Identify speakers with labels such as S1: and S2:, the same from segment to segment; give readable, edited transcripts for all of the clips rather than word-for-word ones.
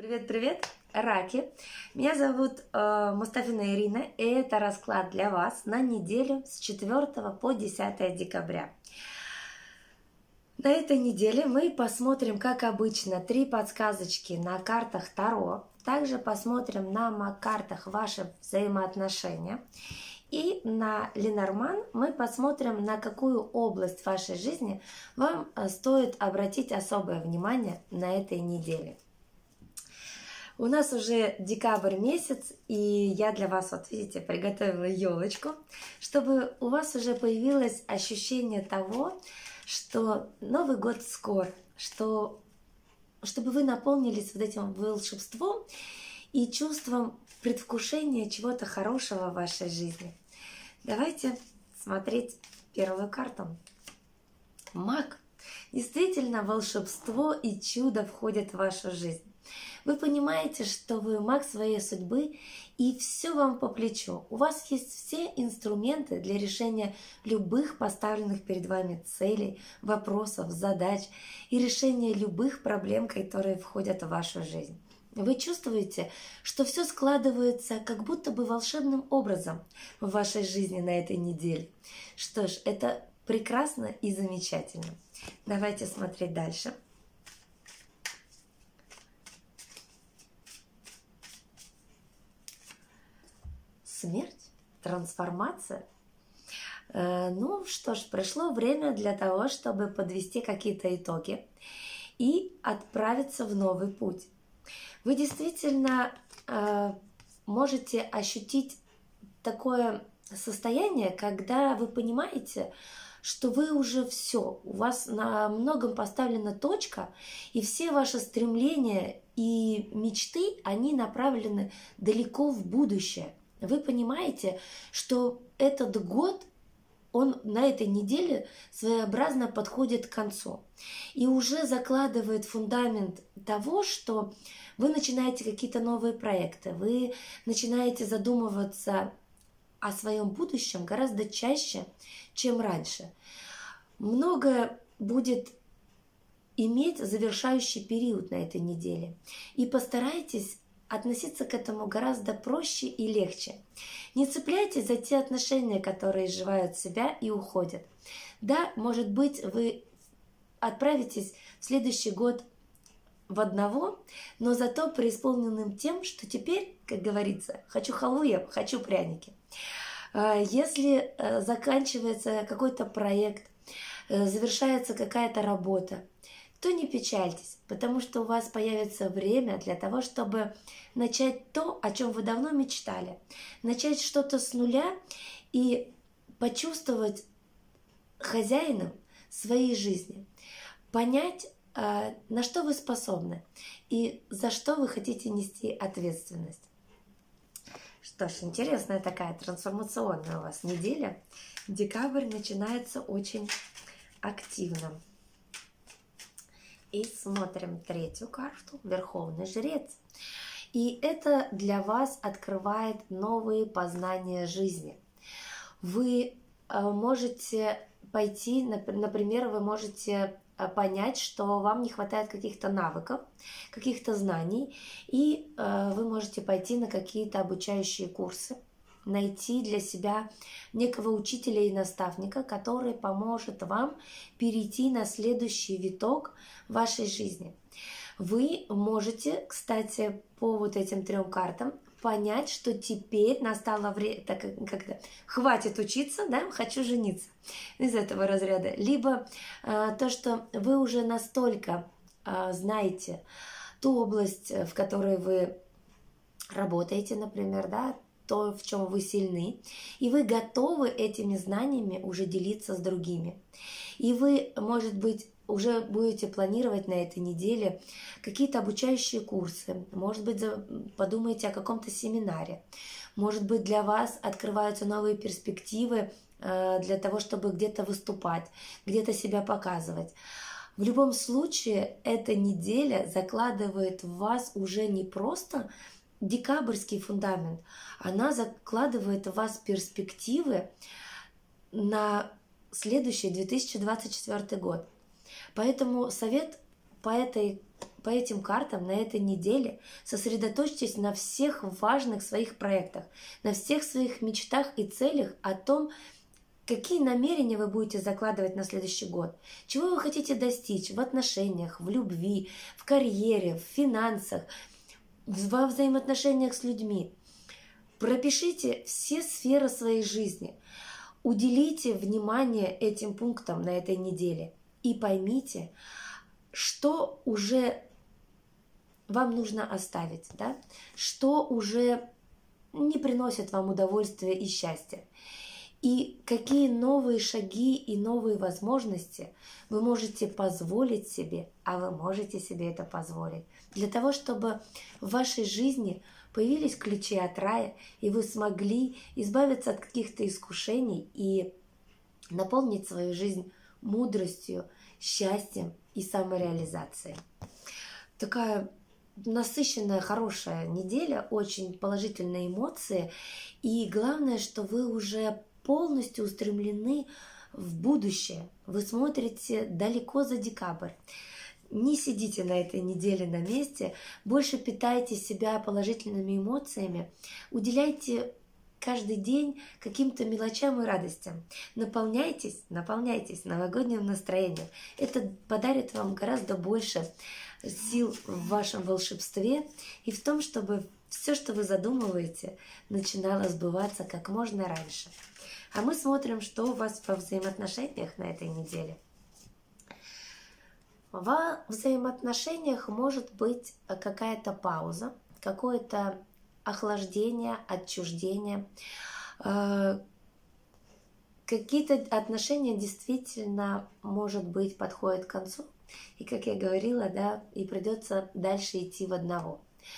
S1: Привет-привет, раки! Меня зовут Мустафина Ирина, и это расклад для вас на неделю с 4 по 10 декабря. На этой неделе мы посмотрим, как обычно, 3 подсказочки на картах Таро. Также посмотрим на картах ваши взаимоотношения. И на Ленорман мы посмотрим, на какую область вашей жизни вам стоит обратить особое внимание на этой неделе. У нас уже декабрь месяц, и я для вас, вот видите, приготовила елочку, чтобы у вас уже появилось ощущение того, что Новый год скоро, чтобы вы наполнились вот этим волшебством и чувством предвкушения чего-то хорошего в вашей жизни. Давайте смотреть первую карту. Маг. Действительно, волшебство и чудо входят в вашу жизнь. Вы понимаете, что вы маг своей судьбы, и все вам по плечу. У вас есть все инструменты для решения любых поставленных перед вами целей, вопросов, задач и решения любых проблем, которые входят в вашу жизнь. Вы чувствуете, что все складывается как будто бы волшебным образом в вашей жизни на этой неделе. Что ж, это прекрасно и замечательно. Давайте смотреть дальше. Смерть, трансформация. Ну что ж, пришло время для того, чтобы подвести какие-то итоги и отправиться в новый путь. Вы действительно можете ощутить такое состояние, когда вы понимаете, что вы уже все, у вас на многом поставлена точка, и все ваши стремления и мечты, они направлены далеко в будущее. Вы понимаете, что этот год, он на этой неделе своеобразно подходит к концу. И уже закладывает фундамент того, что вы начинаете какие-то новые проекты, вы начинаете задумываться о своем будущем гораздо чаще, чем раньше. Многое будет иметь завершающий период на этой неделе. И постарайтесь относиться к этому гораздо проще и легче. Не цепляйтесь за те отношения, которые изживают себя и уходят. Да, может быть, вы отправитесь в следующий год в одного, но зато преисполненным тем, что теперь, как говорится, хочу халву, я хочу пряники. Если заканчивается какой-то проект, завершается какая-то работа, то не печальтесь, потому что у вас появится время для того, чтобы начать то, о чем вы давно мечтали. Начать что-то с нуля и почувствовать хозяином своей жизни. Понять, на что вы способны и за что вы хотите нести ответственность. Что ж, интересная такая трансформационная у вас неделя. Декабрь начинается очень активно. И смотрим третью карту, Верховный Жрец. И это для вас открывает новые познания жизни. Вы можете пойти, например, вы можете понять, что вам не хватает каких-то навыков, каких-то знаний, и вы можете пойти на какие-то обучающие курсы, найти для себя некого учителя и наставника, который поможет вам перейти на следующий виток вашей жизни. Вы можете, кстати, по вот этим 3 картам понять, что теперь настало время, как-то хватит учиться, да, хочу жениться, из этого разряда. Либо то, что вы уже настолько знаете ту область, в которой вы работаете, например, да, то, в чем вы сильны, и вы готовы этими знаниями уже делиться с другими. И вы, может быть, уже будете планировать на этой неделе какие-то обучающие курсы, может быть, подумаете о каком-то семинаре, может быть, для вас открываются новые перспективы для того, чтобы где-то выступать, где-то себя показывать. В любом случае, эта неделя закладывает в вас уже не просто декабрьский фундамент, она закладывает в вас перспективы на следующий 2024 год. Поэтому совет по этой по этим картам на этой неделе сосредоточьтесь на всех важных своих проектах, на всех своих мечтах и целях, о том, какие намерения вы будете закладывать на следующий год, чего вы хотите достичь в отношениях, в любви, в карьере, в финансах, во взаимоотношениях с людьми. Пропишите все сферы своей жизни, уделите внимание этим пунктам на этой неделе и поймите, что уже вам нужно оставить, да? Что уже не приносит вам удовольствия и счастья. И какие новые шаги и новые возможности вы можете позволить себе, а вы можете себе это позволить, для того, чтобы в вашей жизни появились ключи от рая, и вы смогли избавиться от каких-то искушений и наполнить свою жизнь мудростью, счастьем и самореализацией. Такая насыщенная, хорошая неделя, очень положительные эмоции. И главное, что вы уже полностью устремлены в будущее. Вы смотрите далеко за декабрь. Не сидите на этой неделе на месте, больше питайте себя положительными эмоциями, уделяйте каждый день каким-то мелочам и радостям. Наполняйтесь новогодним настроением. Это подарит вам гораздо больше сил в вашем волшебстве и в том, чтобы все, что вы задумываете, начинало сбываться как можно раньше. А мы смотрим, что у вас во взаимоотношениях на этой неделе. Во взаимоотношениях может быть какая-то пауза, какое-то охлаждение, отчуждение. Какие-то отношения действительно, может быть, подходят к концу. И, как я говорила, да, и придется дальше идти в одного.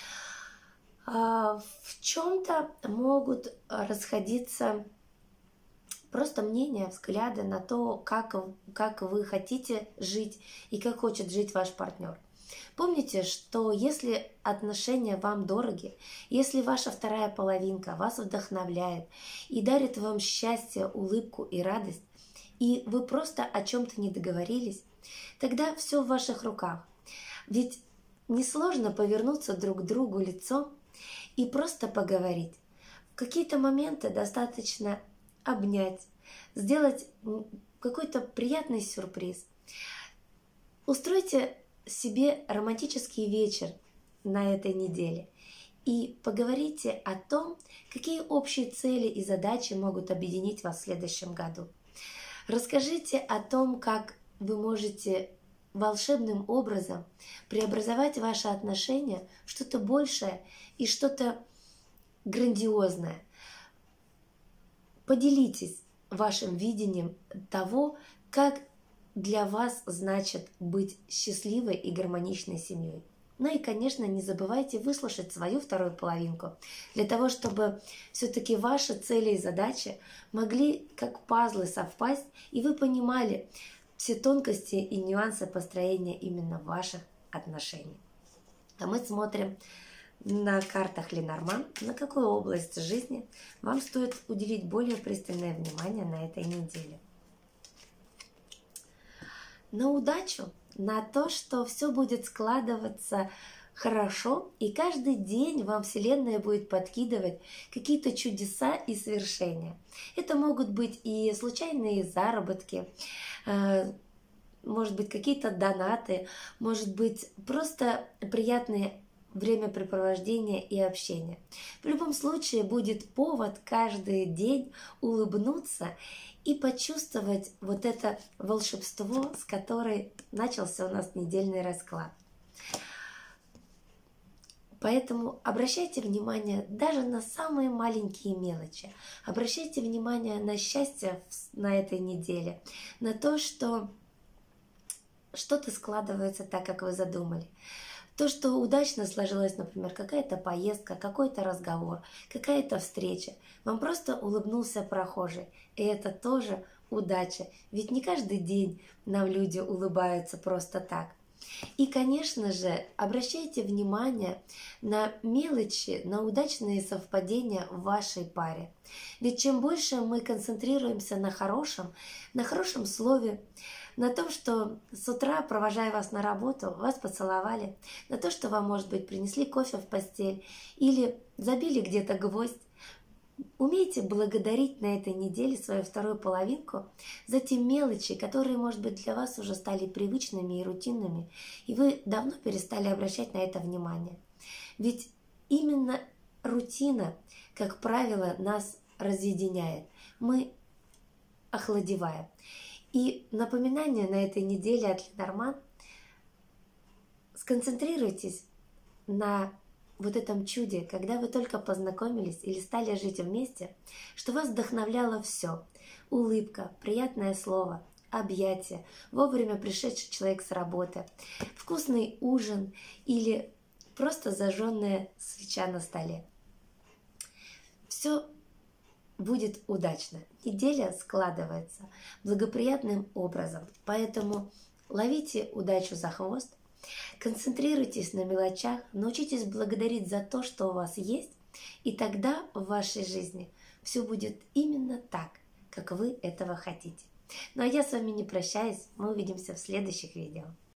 S1: В чем-то могут расходиться просто мнения, взгляды на то, как вы хотите жить и как хочет жить ваш партнер. Помните, что если отношения вам дороги, если ваша вторая половинка вас вдохновляет и дарит вам счастье, улыбку и радость, и вы просто о чем-то не договорились, тогда все в ваших руках. Ведь несложно повернуться друг к другу лицом и просто поговорить. В какие-то моменты достаточно обнять, сделать какой-то приятный сюрприз. Устройте себе романтический вечер на этой неделе и поговорите о том, какие общие цели и задачи могут объединить вас в следующем году. Расскажите о том, как вы можете волшебным образом преобразовать ваши отношения в что-то большее и что-то грандиозное. Поделитесь вашим видением того, как для вас значит быть счастливой и гармоничной семьей. Ну и, конечно, не забывайте выслушать свою вторую половинку, для того, чтобы все-таки ваши цели и задачи могли как пазлы совпасть, и вы понимали все тонкости и нюансы построения именно ваших отношений. А мы смотрим на картах Ленорман, на какую область жизни вам стоит уделить более пристальное внимание на этой неделе. На удачу, на то, что все будет складываться хорошо, и каждый день вам Вселенная будет подкидывать какие-то чудеса и свершения. Это могут быть и случайные заработки, может быть, какие-то донаты, может быть, просто приятные времяпрепровождения и общения. В любом случае будет повод каждый день улыбнуться и почувствовать вот это волшебство, с которой начался у нас недельный расклад. Поэтому обращайте внимание даже на самые маленькие мелочи. Обращайте внимание на счастье на этой неделе, на то, что что-то складывается так, как вы задумали. То, что удачно сложилась, например, какая-то поездка, какой-то разговор, какая-то встреча. Вам просто улыбнулся прохожий. И это тоже удача. Ведь не каждый день нам люди улыбаются просто так. И, конечно же, обращайте внимание на мелочи, на удачные совпадения в вашей паре. Ведь чем больше мы концентрируемся на хорошем слове, на том, что с утра, провожая вас на работу, вас поцеловали, на то, что вам, может быть, принесли кофе в постель или забили где-то гвоздь. Умейте благодарить на этой неделе свою вторую половинку за те мелочи, которые, может быть, для вас уже стали привычными и рутинными, и вы давно перестали обращать на это внимание. Ведь именно рутина, как правило, нас разъединяет. Мы охладеваем. И напоминание на этой неделе от Ленорман: сконцентрируйтесь на вот этом чуде, когда вы только познакомились или стали жить вместе, что вас вдохновляло все. Улыбка, приятное слово, объятие, вовремя пришедший человек с работы, вкусный ужин или просто зажженная свеча на столе. Все будет удачно. Неделя складывается благоприятным образом. Поэтому ловите удачу за хвост, концентрируйтесь на мелочах, научитесь благодарить за то, что у вас есть, и тогда в вашей жизни все будет именно так, как вы этого хотите. Ну а я с вами не прощаюсь, мы увидимся в следующих видео.